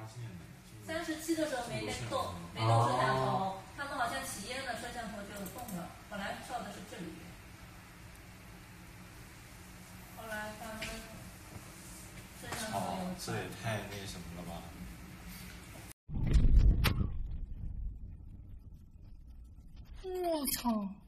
37的时候没动摄像头，他们好像起烟了，摄像头就动了。本来照的是这里，后来他们摄像头有。 这也太那什么了吧！ 我操！